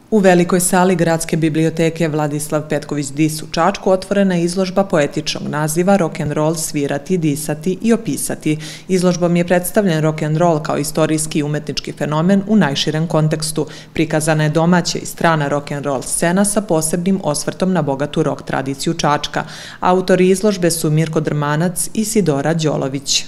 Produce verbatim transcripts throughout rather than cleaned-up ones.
U velikoj sali Gradske biblioteke Vladislav Petković Dis u Čačku otvorena je izložba poetičnog naziva Rock'n'roll svirati, disati i opisati. Izložbom je predstavljen rock'n'roll kao istorijski i umetnički fenomen u najširem kontekstu. Prikazana je domaća i strana rock'n'roll scena sa posebnim osvrtom na bogatu rock tradiciju Čačka. Autori izložbe su Mirko Drmanac i Sidora Đolović.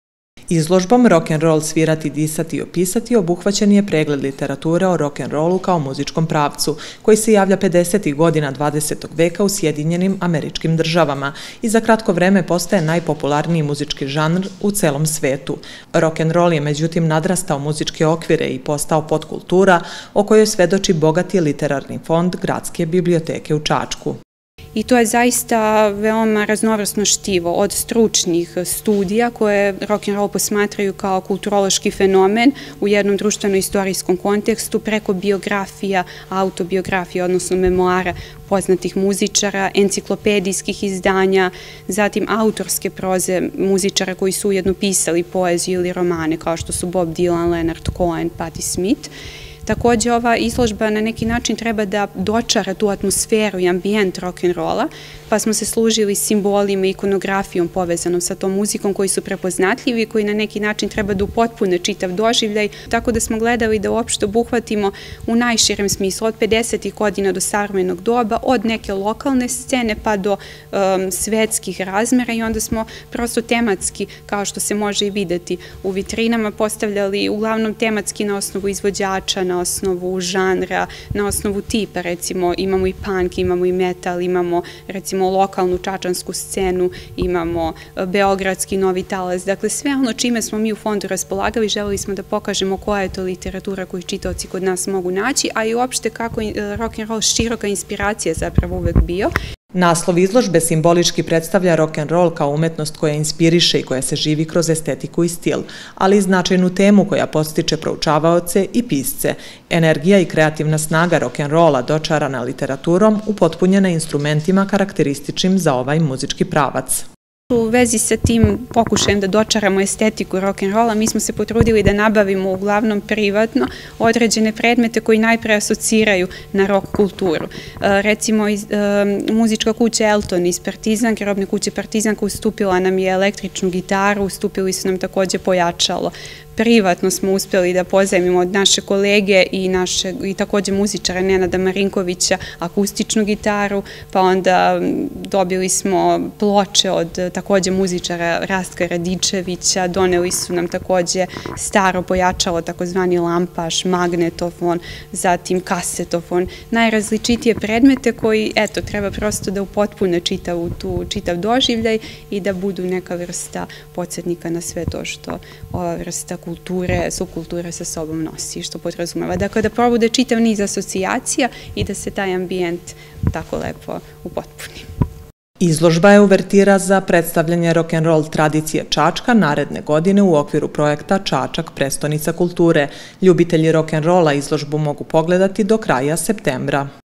Izložbom Rock'n'roll svirati, disati i opisati obuhvaćen je pregled literature o rock'n'rollu kao muzičkom pravcu, koji se javlja pedesetih godina dvadesetog veka u Sjedinjenim Američkim Državama i za kratko vreme postaje najpopularniji muzički žanr u celom svetu. Rock'n'roll je međutim nadrastao muzičke okvire i postao podkultura o kojoj svedoči bogati literarni fond Gradske biblioteke u Čačku. I to je zaista veoma raznovrsno štivo od stručnih studija koje rock'n'roll posmatraju kao kulturološki fenomen u jednom društveno-istorijskom kontekstu preko biografija, autobiografija, odnosno memoara poznatih muzičara, enciklopedijskih izdanja, zatim autorske proze muzičara koji su ujedno pisali poeziju ili romane kao što su Bob Dylan, Leonard Cohen, Patti Smith. Također, ova izložba na neki način treba da dočara tu atmosferu i ambijent rock'n'rolla, pa smo se služili simbolima i ikonografijom povezanom sa tom muzikom koji su prepoznatljivi i koji na neki način treba da upotpune čitav doživljaj, tako da smo gledali da uopšte obuhvatimo u najširem smislu od pedesetih godina do savremenog doba, od neke lokalne scene pa do um, svetskih razmera i onda smo prosto tematski, kao što se može i videti u vitrinama, postavljali uglavnom tematski na osnovu izvođača, na osnovu žanra, na osnovu tipa, recimo imamo i punk, imamo i metal, imamo recimo lokalnu čačansku scenu, imamo beogradski novi talas, dakle sve ono čime smo mi u fondu raspolagali, želeli smo da pokažemo koja je to literatura koju čitaoci kod nas mogu naći, a i uopšte kako rock'n'roll široka inspiracija zapravo uvek bio. Naslov izložbe simbolički predstavlja rock'n'roll kao umetnost koja inspiriše i koja se živi kroz estetiku i stil, ali i značajnu temu koja podstiče proučavaoce i pisce. Energija i kreativna snaga rock'n'rolla dočarana literaturom upotpunjena instrumentima karakterističnim za ovaj muzički pravac. U vezi sa tim pokušajem da dočaramo estetiku rock'n'rolla, mi smo se potrudili da nabavimo uglavnom privatno određene predmete koji najpre asociraju na rock kulturu. Recimo, muzička kuća Elton iz Partizanke, robne kuće Partizanka, ustupila nam je električnu gitaru, ustupili su nam takođe pojačalo. Privatno smo uspjeli da pozajmimo od naše kolege i, naše, i takođe muzičara Nenada Marinkovića akustičnu gitaru, pa onda dobili smo ploče od takođe muzičara Rastka Radičevića, doneli su nam takođe staro pojačalo, takozvani lampaš, magnetofon, zatim kasetofon, najrazličitije predmete koji, eto, treba prosto da upotpune čitav, tu, čitav doživljaj i da budu neka vrsta podsjetnika na sve to što ova vrsta kulture, subkulture sa sobom nosi, što podrazumeva. Dakle, da probude čitav niz asocijacija i da se taj ambijent tako lepo upotpuni. Izložba je uvertira za predstavljanje rock'n'roll tradicije Čačka naredne godine u okviru projekta Čačak prestonica kulture. Ljubitelji rock'n'rolla izložbu mogu pogledati do kraja septembra.